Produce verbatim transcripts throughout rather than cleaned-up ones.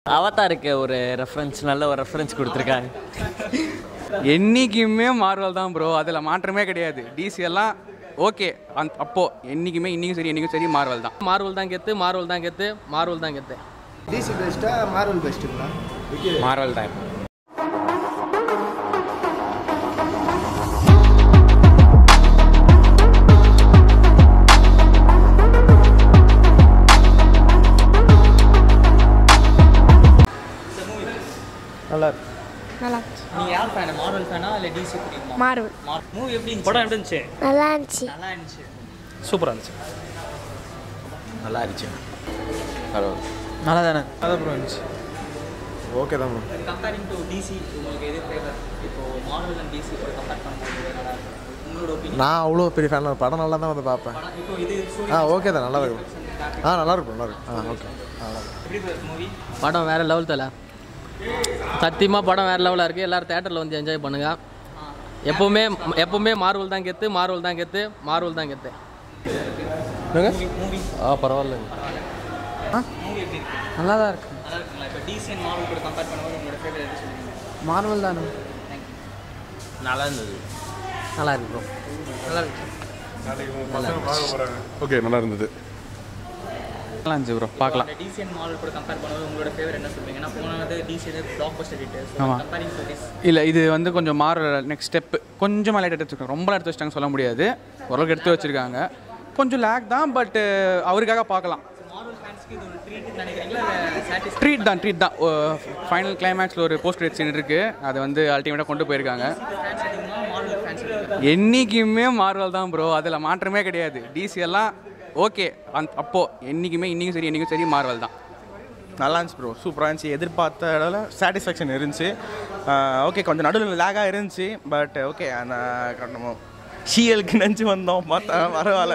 அவதாருக்கு ஒரு ரெஃபரன்ஸ் நல்ல ஒரு ரெஃபரன்ஸ் கொடுத்துருக்காங்க. என்றைக்குமே மார்வல் தான் ப்ரோ, அதில் மாற்றமே கிடையாது. டிசி எல்லாம் ஓகே, அந் அப்போ என்றைக்குமே இன்றைக்கும் சரி என்றைக்கும் சரி மார்வல் தான். மார்வல் தான் கெத்து, மார்வல் தான் கெத்து, மார்வல் தான் கெத்து. டிசி பெஸ்ட்டா மார்வல் பெஸ்ட்டுங்களா? மார்வல் தான். நல்லா இருக்கு. நல்லா நீங்க யார் ஃபேன்? மார்வல் ஃபேனா இல்ல டிசி பிடிக்குமா? மார்வல். மூவி எப்படி இருந்துச்சு? படம் எப்படி இருந்துச்சு? நல்லா இருந்துச்சு. நல்லா இருந்துச்சு. சூப்பராக இருந்துச்சு. நல்லா இருந்துச்சு. நல்லா தானே? அதான் ப்ரோ இருந்துச்சு. ஓகே தான் ப்ரோ. கம்பேரிங் டு டிசி உங்களுக்கு எது ஃபேவர்? இப்போ மார்வல் அண்ட் டிசி கூட கம்பேர் பண்ணும்போது நல்லா இருக்கு. உங்களோட ஒபினியன்? நான் அவ்வளோ பெரிய ஃபேன். படம் நல்லா தான் வந்து பார்ப்பேன். இப்போ இது ஆ ஓகே தான், நல்லா இருக்கும். ஆ நல்லா இருக்கும், நல்லா இருக்கும். ஆ ஓகே. எப்படி இருக்கு மூவி? படம் வேற லெவல் தல. சத்தியமாக படம் வேறு லெவலாக இருக்குது. எல்லோரும் தேட்டரில் வந்து என்ஜாய் பண்ணுங்கள். எப்போவுமே எப்போவுமே மார்வல் தான் கெத்து, மார்வல் தான் கெத்து, மார்வல் தான் கெத்து. ஆ பரவாயில்ல, நல்லா தான் இருக்கு. நல்லா இருக்குங்களா? இப்போ டிசி அண்ட் மார்வல் கூட கம்பேர் பண்ணும்போது உங்களோட ஃபேவரட் எது சொல்லுவீங்க? மார்வல் தானே. நல்லா இருந்தது. நல்லா இருக்கு ப்ரோ. நல்லா இருக்கு. ஓகே, நல்லா இருந்தது. நல்லா இருந்துச்சு ப்ரோ, பார்க்கலாம். டிசி அண்ட் மார்வல் கூட கம்பேர் பண்ணும்போது உங்களோட ஃபேவரட் என்ன சொல்லுவீங்க? ஏன்னா போனது டிசி பிளாக் பஸ்டர் ஹிட். ஆமாம். கம்பேரிங் டு திஸ் இல்லை, இது வந்து கொஞ்சம் மாற நெக்ஸ்ட் ஸ்டெப்பு கொஞ்சம் லைட் எடுத்து வச்சுருக்காங்க. ரொம்ப எடுத்து வச்சிட்டாங்க சொல்ல முடியாது, ஓரளவுக்கு எடுத்து வச்சுருக்காங்க. கொஞ்சம் லேக் தான், பட் அவருக்காக பார்க்கலாம். மார்வல் ஃபேன்ஸ்க்கு இது ஒரு ட்ரீட் நினைக்கிறீங்களா இல்லை சாட்டிஸ்ஃபை? ட்ரீட் தான், ட்ரீட் தான். ஃபைனல் கிளைமேக்ஸில் ஒரு போஸ்ட் கிரெடிட் சீன் இருக்குது, அதை வந்து அல்டிமேட்டாக கொண்டு போயிருக்காங்க. ஃபேன்ஸ் அதிகமாக மார்வல் ஃபேன்ஸ் அதிகமாக? என்றைக்குமே மார்வல் தான் ப்ரோ, அதில் மாற்றமே கிடையாது. டிசி எல்லாம் ஓகே, அந் அப்போ என்றைக்குமே இன்றைக்கும் சரி என்றைக்கும் சரி மார்வல் தான். நல்லா இருந்துச்சு ப்ரோ, சூப்பராக இருந்துச்சு. எதிர்பார்த்த அளவில் சாட்டிஸ்ஃபேக்ஷன் இருந்துச்சு. ஓகே, கொஞ்சம் நடுவில் லேகாக இருந்துச்சு, பட் ஓகே. அந்த நம்ம ஷியலுக்கு நினச்சி வந்தோம், பார்த்தா பரவாயில்ல.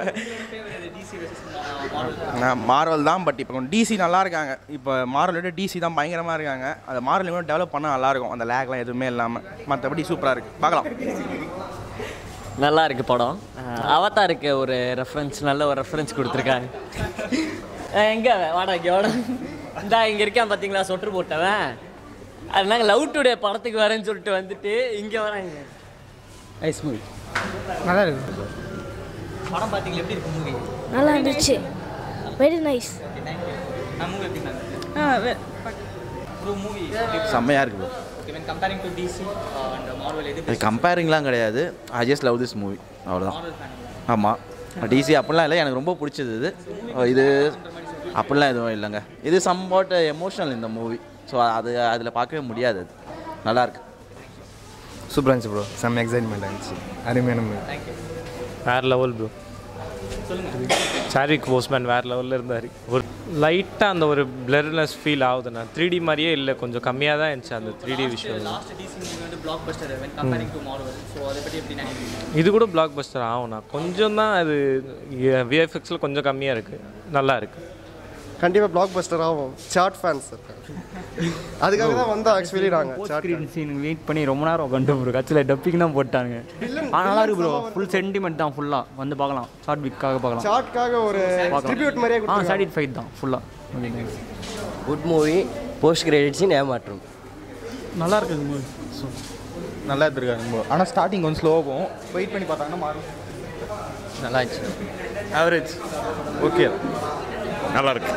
மார்வல் தான், பட் இப்போ கொஞ்சம் டிசி நல்லா இருக்காங்க. இப்போ மார்வல் விட டிசி தான் பயங்கரமாக இருக்காங்க. அந்த மார்வல் இன்னும் டெவலப் பண்ணால் நல்லாயிருக்கும், அந்த லேக்லாம் எதுவுமே இல்லாமல். மற்றபடி சூப்பராக இருக்குது, பார்க்கலாம். நல்லா இருக்கு படம். அவதாருக்கு ஒரு ரெஃபரன்ஸ் நல்ல ஒரு ரெஃபரன்ஸ் கொடுத்துருக்காங்க. எங்கே வாடா இங்கே வாடா, இந்தா இங்கே இருக்கான் பார்த்தீங்களா சொட்ரு போட்டவன். அது நாங்கள் லவ் டுடே படத்துக்கு வரேன்னு சொல்லிட்டு வந்துட்டு இங்கே வராங்க. Nice movie. நல்லா இருக்கு. படம் பார்த்தீங்களா? எப்படி இருக்கு மூவி? நல்லா இருந்துச்சு. Very nice. Okay, thank you. நான் மூவி எப்படி இருந்தேன் ப்ரோ? மூவி செம்மையாக இருக்குது bro. Okay, when comparing to DC and Marvel எது அது கம்பேரிங்லாம் கிடையாது. I just love this movie, அவ்வளோதான். Marvel fan? ஆமாம், டிசி அப்படிலாம் இல்லை, எனக்கு ரொம்ப பிடிச்சது இது. இது அப்படிலாம் எதுவும் இல்லைங்க. இது சம்வாட் எமோஷனல் இந்த மூவி. ஸோ அது அதில் பார்க்கவே முடியாது. அது நல்லாயிருக்கு. சூப்பராக இருந்துச்சு ப்ரோ. செம்ம எக்ஸைட்மெண்ட் இருந்துச்சு. அருமையான மூவி. தேங்க்யூ. வேறு லெவல் ப்ரோ. சாரிக் போஸ்மேன் வேறு லெவலில் இருந்தார். ஒரு லைட்டாக அந்த ஒரு பிளர்னஸ் ஃபீல் ஆகுதுண்ணா. த்ரீ டி மாதிரியே இல்லை, கொஞ்சம் கம்மியாக தான் இருந்துச்சு அந்த த்ரீ டி விஷயம். லாஸ்ட் டிசி மூவி வந்து blockbuster when comparing to Marvel. So அதை பற்றி எப்படி நினைக்கிறீங்க? இது கூட பிளாக் பஸ்டர் ஆகும்ண்ணா. கொஞ்சம் தான் அது விஎஃப்எக்ஸில் கொஞ்சம் கம்மியாக இருக்குது, நல்லா இருக்குது. கண்டிப்பாக பிளாக் பஸ்டர் ஆகும். சார்ட் ஃபேன்ஸ் அதுக்காக தான் வந்தோம் ஆக்சுவலி. நாங்கள் ஸ்க்ரீன் சீன் வெயிட் பண்ணி ரொம்ப நேரம் கண்டு ப்ரோ. கட்சியில் டப்பிங் தான் போட்டாங்க. ஆ நல்லா இருக்கு ப்ரோ. ஃபுல் சென்டிமெண்ட் தான். ஃபுல்லாக வந்து பார்க்கலாம். ஷார்ட் வீக்காக பார்க்கலாம். சார்ட்காக ஒரு ட்ரிபியூட் மாதிரியே ஆ சாட்டிஸ்ஃபைட் தான் ஃபுல்லாக. Good movie. போஸ்ட் கிரெடிட்ஸின் ஏமாற்றம். நல்லா இருக்குது மூவி. நல்லா எடுத்துருக்காங்க. ஆனால் ஸ்டார்டிங் கொஞ்சம் ஸ்லோவாக போகும், வெயிட் பண்ணி பார்த்தாங்கன்னா மாறும். நல்லா இருந்துச்சு. ஆவரேஜ் ஓகே, நல்லா இருக்கு.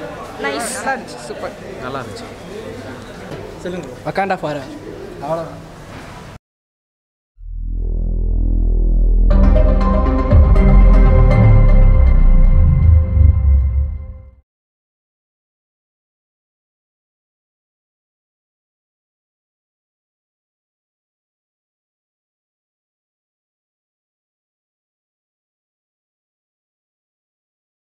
நைஸ். நல்லா இருந்துச்சு. சூப்பர். நல்லா இருந்துச்சு. சொல்லுங்க. வக்காண்டா ஃபாரர் அவ்வளோ.